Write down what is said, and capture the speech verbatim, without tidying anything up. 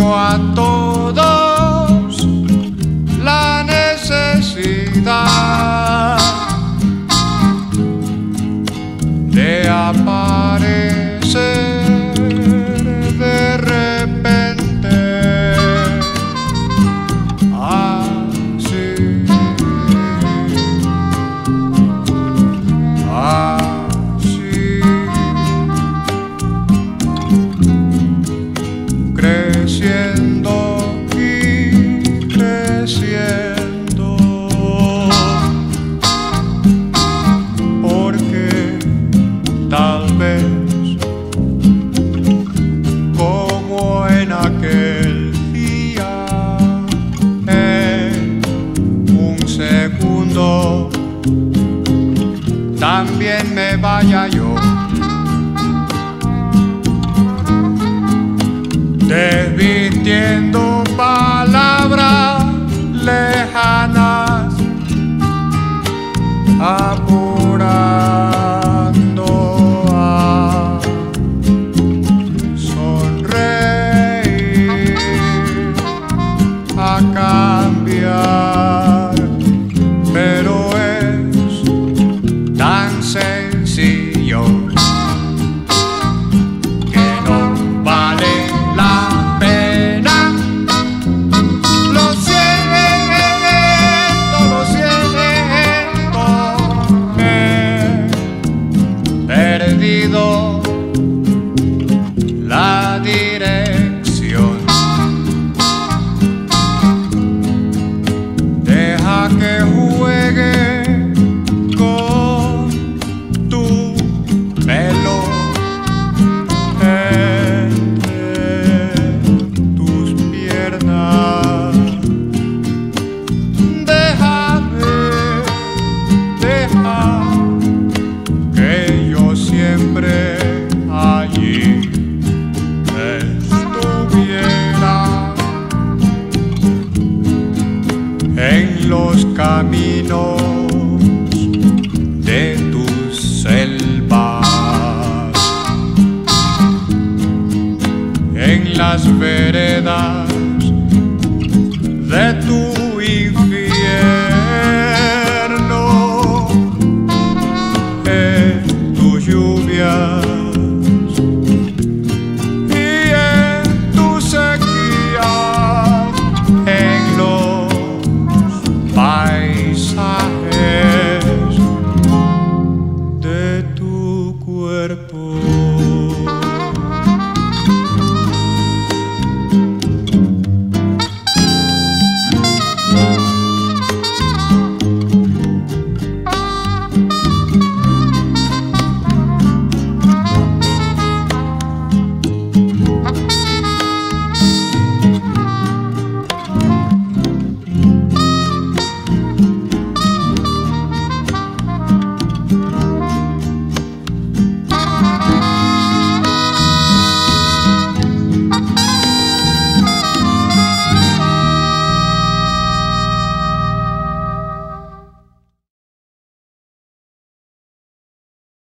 tengo a todos la necesidad de aparecer de repente, así, así, creciendo y creciendo, porque tal vez como en aquel día, en un segundo también me vaya yo, desvistiendo palabras lejanas, apurando a sonreír, a cambiar, pero es tan sencillo que no vale la pena. Lo siento, lo siento, he perdido la dirección. Deja que juegue con tu pelo entre tus piernas. Déjame, deja que yo siempre allí estuviera, en los caminos de tus selvas, en las veredas de tu